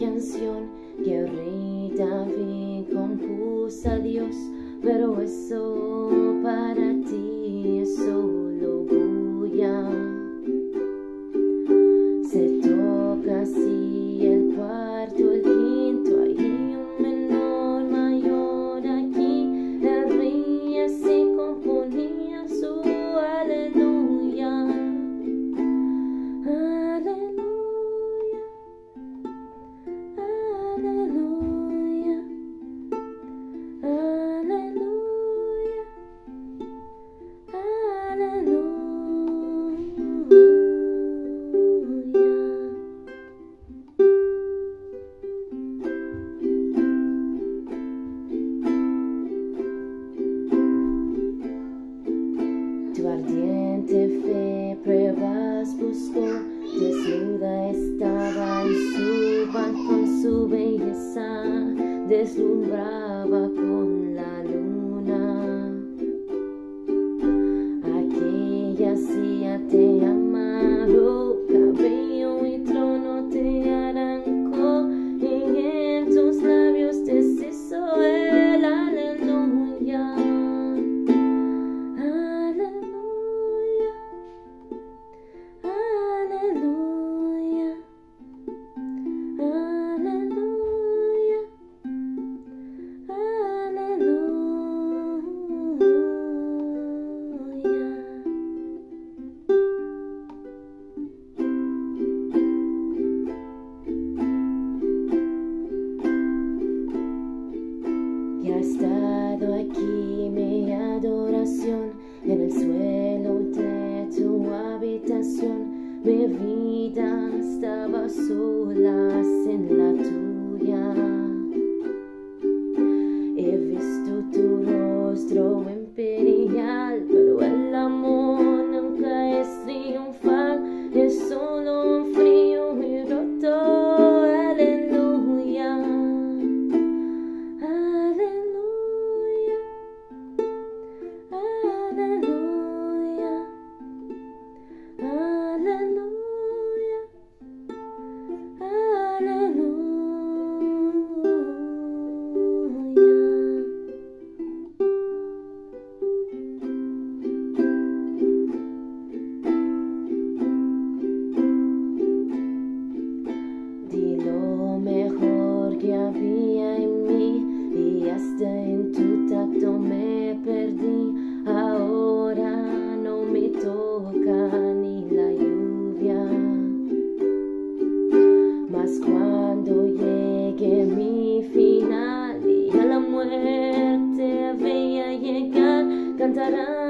canción que el rey David compuso a Dios, pero eso para ti es solo bulla. Se toca así el cuarto, el quinto, hay un menor mayor aquí, el rey así componía su aleluya. Aleluya, aleluya, aleluya, aleluya. Tu ardiente fe pruebas buscó, desnuda estaba y su balcón, su belleza deslumbraba con la luna. Aquella silla te amarró, cabello y trono te arrancó, y en tus labios deshizo el aleluya. Aleluya, aleluya, aleluya, aleluya. Ya ha estado aquí mi adoración, en el suelo de tu habitación. Mi vida estaba sola sin la tuya. He visto tu rostro imperial, pero el amor nunca es triunfal, es solo un frío y roto. Aleluya, aleluya, aleluya, aleluya, aleluya. Di lo mejor que había en mí, y hasta en tu tacto me perdí. Ahora no me toca ni la lluvia, mas cuando llegue mi final y a la muerte vea llegar, cantarán